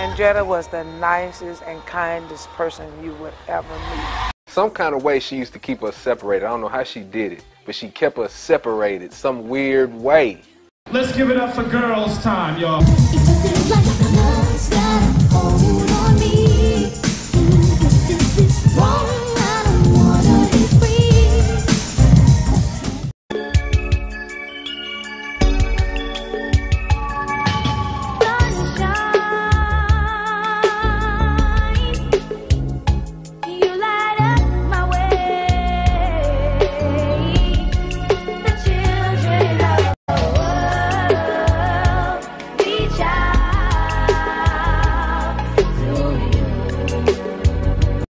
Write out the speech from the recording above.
Andretta was the nicest and kindest person you would ever meet. Some kind of way she used to keep us separated. I don't know how she did it, but she kept us separated some weird way. Let's give it up for girls' time, y'all.